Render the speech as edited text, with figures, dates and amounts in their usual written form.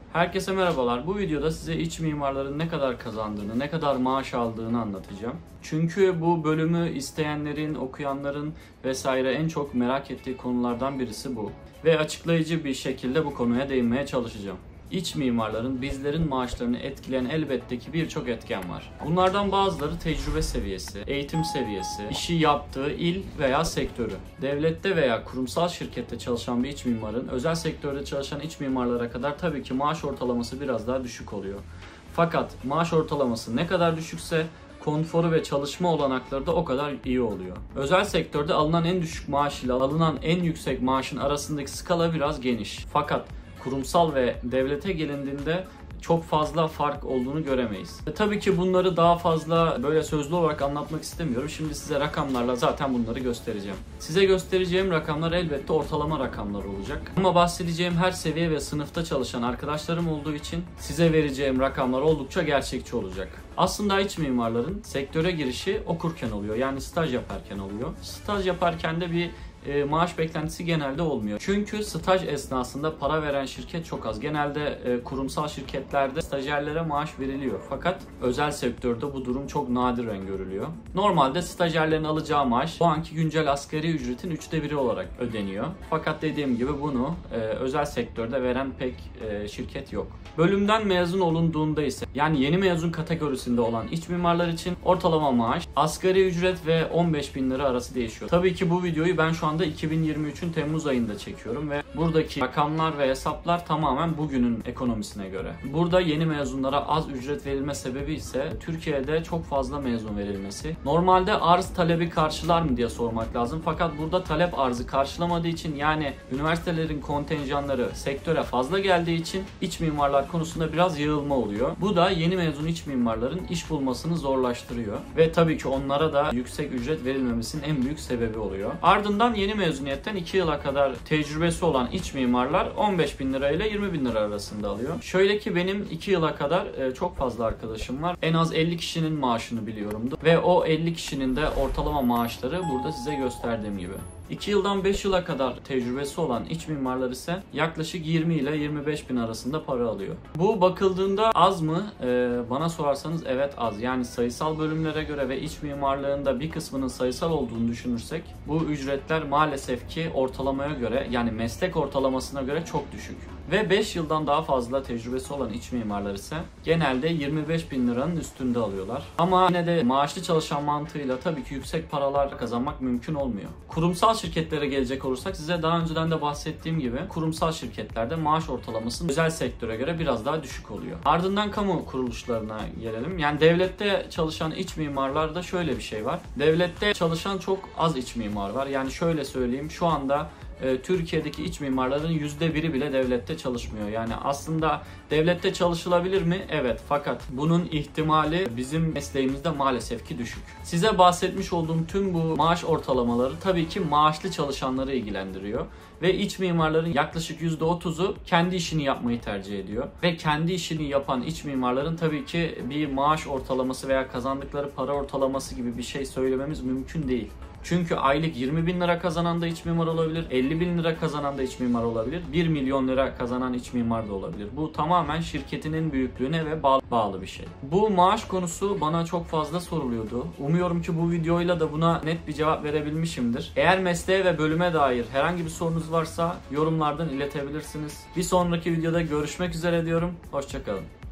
Herkese merhabalar. Bu videoda size iç mimarların ne kadar kazandığını, ne kadar maaş aldığını anlatacağım. Çünkü bu bölümü isteyenlerin, okuyanların vesaire en çok merak ettiği konulardan birisi bu. Ve açıklayıcı bir şekilde bu konuya değinmeye çalışacağım. İç mimarların bizlerin maaşlarını etkileyen elbette ki birçok etken var. Bunlardan bazıları tecrübe seviyesi, eğitim seviyesi, işi yaptığı il veya sektörü. Devlette veya kurumsal şirkette çalışan bir iç mimarın özel sektörde çalışan iç mimarlara kadar tabii ki maaş ortalaması biraz daha düşük oluyor. Fakat maaş ortalaması ne kadar düşükse konforu ve çalışma olanakları da o kadar iyi oluyor. Özel sektörde alınan en düşük maaş ile alınan en yüksek maaşın arasındaki skala biraz geniş. Fakat kurumsal ve devlete gelindiğinde çok fazla fark olduğunu göremeyiz. Tabii ki bunları daha fazla böyle sözlü olarak anlatmak istemiyorum. Şimdi size rakamlarla zaten bunları göstereceğim. Size göstereceğim rakamlar elbette ortalama rakamlar olacak. Ama bahsedeceğim her seviye ve sınıfta çalışan arkadaşlarım olduğu için size vereceğim rakamlar oldukça gerçekçi olacak. Aslında iç mimarların sektöre girişi okurken oluyor. Yani staj yaparken oluyor. Staj yaparken de bir maaş beklentisi genelde olmuyor. Çünkü staj esnasında para veren şirket çok az. Genelde kurumsal şirketlerde stajyerlere maaş veriliyor. Fakat özel sektörde bu durum çok nadiren görülüyor. Normalde stajyerlerin alacağı maaş o anki güncel asgari ücretin 1/3 olarak ödeniyor. Fakat dediğim gibi bunu özel sektörde veren pek şirket yok. Bölümden mezun olunduğunda ise yani yeni mezun kategorisinde olan iç mimarlar için ortalama maaş asgari ücret ve 15.000 lira arası değişiyor. Tabii ki bu videoyu ben şu anda 2023'ün Temmuz ayında çekiyorum ve buradaki rakamlar ve hesaplar tamamen bugünün ekonomisine göre. Burada yeni mezunlara az ücret verilme sebebi ise Türkiye'de çok fazla mezun verilmesi. Normalde arz talebi karşılar mı diye sormak lazım. Fakat burada talep arzı karşılamadığı için yani üniversitelerin kontenjanları sektöre fazla geldiği için iç mimarlar konusunda biraz yığılma oluyor. Bu da yeni mezun iç mimarların iş bulmasını zorlaştırıyor ve tabii ki onlara da yüksek ücret verilmemesinin en büyük sebebi oluyor. Ardından yeni mezuniyetten 2 yıla kadar tecrübesi olan iç mimarlar 15.000 lira ile 20.000 lira arasında alıyor. Şöyle ki benim 2 yıla kadar çok fazla arkadaşım var. En az 50 kişinin maaşını biliyorumdu. Ve o 50 kişinin de ortalama maaşları burada size gösterdiğim gibi. 2 yıldan 5 yıla kadar tecrübesi olan iç mimarlar ise yaklaşık 20 ile 25 bin arasında para alıyor. Bu bakıldığında az mı? Bana sorarsanız evet az. Yani sayısal bölümlere göre ve iç mimarlığında bir kısmının sayısal olduğunu düşünürsek bu ücretler maalesef ki ortalamaya göre yani meslek ortalamasına göre çok düşük. Ve 5 yıldan daha fazla tecrübesi olan iç mimarlar ise genelde 25 bin liranın üstünde alıyorlar. Ama yine de maaşlı çalışan mantığıyla tabii ki yüksek paralar kazanmak mümkün olmuyor. Kurumsal şirketlere gelecek olursak size daha önceden de bahsettiğim gibi kurumsal şirketlerde maaş ortalaması özel sektöre göre biraz daha düşük oluyor. Ardından kamu kuruluşlarına gelelim. Yani devlette çalışan iç mimarlarda şöyle bir şey var. Devlette çalışan çok az iç mimar var. Yani şöyle söyleyeyim şu anda Türkiye'deki iç mimarların %1'i bile devlette çalışmıyor. Yani aslında devlette çalışılabilir mi? Evet. Fakat bunun ihtimali bizim mesleğimizde maalesef ki düşük. Size bahsetmiş olduğum tüm bu maaş ortalamaları tabii ki maaşlı çalışanları ilgilendiriyor. Ve iç mimarların yaklaşık %30'u kendi işini yapmayı tercih ediyor. Ve kendi işini yapan iç mimarların tabii ki bir maaş ortalaması veya kazandıkları para ortalaması gibi bir şey söylememiz mümkün değil. Çünkü aylık 20 bin lira kazanan da iç mimar olabilir, 50 bin lira kazanan da iç mimar olabilir, 1 milyon lira kazanan iç mimar da olabilir. Bu tamamen şirketinin büyüklüğüne ve bağlı bir şey. Bu maaş konusu bana çok fazla soruluyordu. Umuyorum ki bu videoyla da buna net bir cevap verebilmişimdir. Eğer mesleğe ve bölüme dair herhangi bir sorunuz varsa yorumlardan iletebilirsiniz. Bir sonraki videoda görüşmek üzere diyorum. Hoşça kalın.